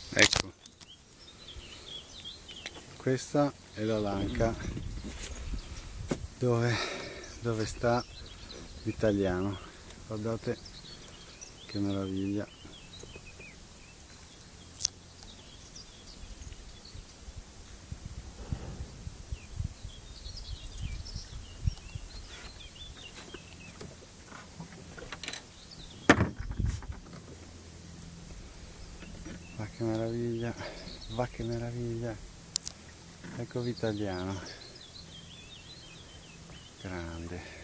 Ecco, questa è la lanca dove sta l'italiano. Guardate che meraviglia. Va che meraviglia, va che meraviglia. Ecco l'italiano. Grande.